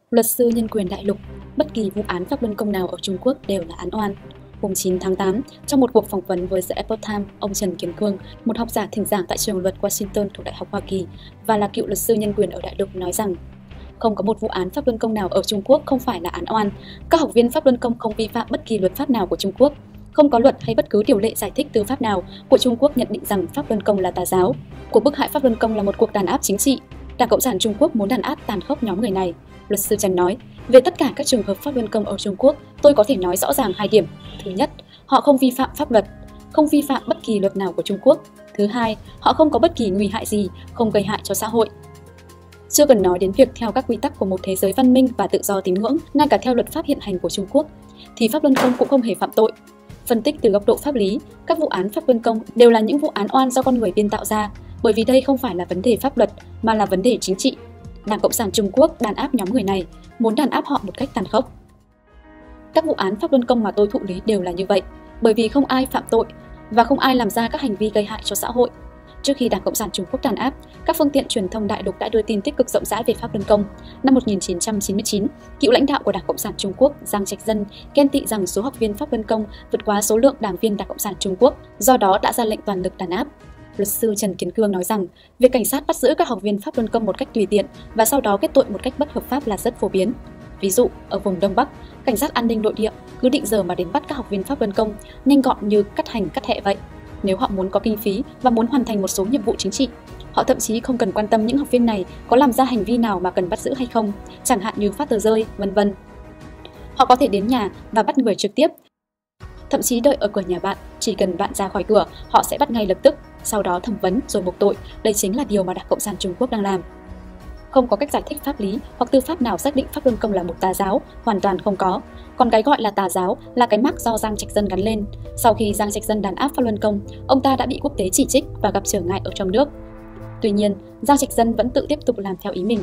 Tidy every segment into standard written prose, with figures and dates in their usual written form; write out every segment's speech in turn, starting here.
Luật sư nhân quyền đại lục, bất kỳ vụ án pháp luân công nào ở Trung Quốc đều là án oan. Hôm 9 tháng 8, trong một cuộc phỏng vấn với The Epoch Times, ông Trần Kiến Cương, một học giả thỉnh giảng tại trường luật Washington thuộc Đại học Hoa Kỳ và là cựu luật sư nhân quyền ở đại lục nói rằng không có một vụ án pháp luân công nào ở Trung Quốc không phải là án oan. Các học viên pháp luân công không vi phạm bất kỳ luật pháp nào của Trung Quốc. Không có luật hay bất cứ điều lệ giải thích tư pháp nào của Trung Quốc nhận định rằng pháp luân công là tà giáo. Cuộc bức hại pháp luân công là một cuộc đàn áp chính trị. Đảng Cộng sản Trung Quốc muốn đàn áp tàn khốc nhóm người này. Luật sư Trần nói, về tất cả các trường hợp pháp luân công ở Trung Quốc, tôi có thể nói rõ ràng hai điểm. Thứ nhất, họ không vi phạm pháp luật, không vi phạm bất kỳ luật nào của Trung Quốc. Thứ hai, họ không có bất kỳ nguy hại gì, không gây hại cho xã hội. Chưa cần nói đến việc theo các quy tắc của một thế giới văn minh và tự do tín ngưỡng, ngay cả theo luật pháp hiện hành của Trung Quốc, thì pháp luân công cũng không hề phạm tội. Phân tích từ góc độ pháp lý, các vụ án pháp luân công đều là những vụ án oan do con người biên tạo ra, bởi vì đây không phải là vấn đề pháp luật mà là vấn đề chính trị. Đảng Cộng sản Trung Quốc đàn áp nhóm người này, muốn đàn áp họ một cách tàn khốc. Các vụ án pháp luân công mà tôi thụ lý đều là như vậy, bởi vì không ai phạm tội và không ai làm ra các hành vi gây hại cho xã hội. Trước khi Đảng Cộng sản Trung Quốc đàn áp, các phương tiện truyền thông đại lục đã đưa tin tích cực rộng rãi về pháp luân công. Năm 1999, cựu lãnh đạo của Đảng Cộng sản Trung Quốc Giang Trạch Dân ghen tị rằng số học viên pháp luân công vượt quá số lượng đảng viên Đảng Cộng sản Trung Quốc, do đó đã ra lệnh toàn lực đàn áp. Luật sư Trần Kiến Cương nói rằng, việc cảnh sát bắt giữ các học viên pháp luân công một cách tùy tiện và sau đó kết tội một cách bất hợp pháp là rất phổ biến. Ví dụ, ở vùng Đông Bắc, cảnh sát an ninh nội địa cứ định giờ mà đến bắt các học viên pháp luân công, nhanh gọn như cắt hành cắt hẹ vậy. Nếu họ muốn có kinh phí và muốn hoàn thành một số nhiệm vụ chính trị, họ thậm chí không cần quan tâm những học viên này có làm ra hành vi nào mà cần bắt giữ hay không, chẳng hạn như phát tờ rơi, vân vân. Họ có thể đến nhà và bắt người trực tiếp. Thậm chí đợi ở cửa nhà bạn, chỉ cần bạn ra khỏi cửa, họ sẽ bắt ngay lập tức, sau đó thẩm vấn rồi buộc tội. Đây chính là điều mà Đảng Cộng sản Trung Quốc đang làm. Không có cách giải thích pháp lý hoặc tư pháp nào xác định pháp luân công là một tà giáo, hoàn toàn không có. Còn cái gọi là tà giáo là cái mác do Giang Trạch Dân gắn lên. Sau khi Giang Trạch Dân đàn áp pháp luân công, ông ta đã bị quốc tế chỉ trích và gặp trở ngại ở trong nước. Tuy nhiên, Giang Trạch Dân vẫn tự tiếp tục làm theo ý mình.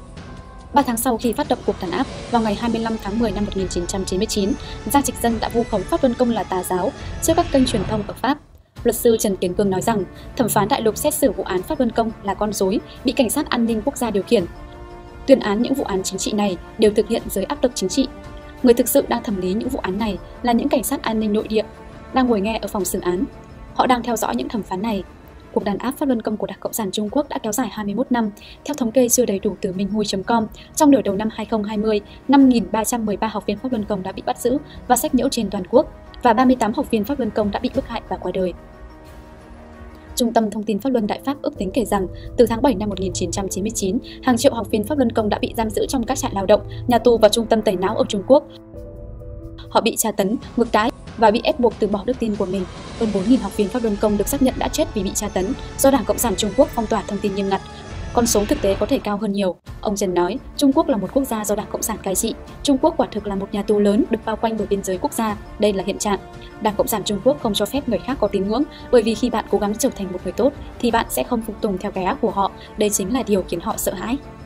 3 tháng sau khi phát động cuộc đàn áp, vào ngày 25 tháng 10 năm 1999, Giang Trạch Dân đã vu khống pháp luân công là tà giáo trước các kênh truyền thông ở Pháp. Luật sư Trần Kiến Cương nói rằng, thẩm phán đại lục xét xử vụ án pháp luân công là con rối bị cảnh sát an ninh quốc gia điều khiển. Tuyên án những vụ án chính trị này đều thực hiện dưới áp lực chính trị. Người thực sự đang thẩm lý những vụ án này là những cảnh sát an ninh nội địa, đang ngồi nghe ở phòng xử án. Họ đang theo dõi những thẩm phán này. Cuộc đàn áp pháp luân công của Đảng Cộng sản Trung Quốc đã kéo dài 21 năm. Theo thống kê chưa đầy đủ từ Minhui.com, trong nửa đầu năm 2020, 5.313 học viên pháp luân công đã bị bắt giữ và sách nhiễu trên toàn quốc, và 38 học viên pháp luân công đã bị bức hại và qua đời. Trung tâm Thông tin Pháp luân Đại Pháp ước tính kể rằng, từ tháng 7 năm 1999, hàng triệu học viên pháp luân công đã bị giam giữ trong các trại lao động, nhà tù và trung tâm tẩy não ở Trung Quốc. Họ bị tra tấn, ngược đãi và bị ép buộc từ bỏ đức tin của mình. Hơn 4.000 học viên pháp luân công được xác nhận đã chết vì bị tra tấn do Đảng Cộng sản Trung Quốc phong tỏa thông tin nghiêm ngặt. Con số thực tế có thể cao hơn nhiều. Ông Trần nói, Trung Quốc là một quốc gia do Đảng Cộng sản cai trị. Trung Quốc quả thực là một nhà tù lớn được bao quanh bởi biên giới quốc gia. Đây là hiện trạng. Đảng Cộng sản Trung Quốc không cho phép người khác có tín ngưỡng, bởi vì khi bạn cố gắng trở thành một người tốt thì bạn sẽ không phục tùng theo cái ác của họ. Đây chính là điều khiến họ sợ hãi.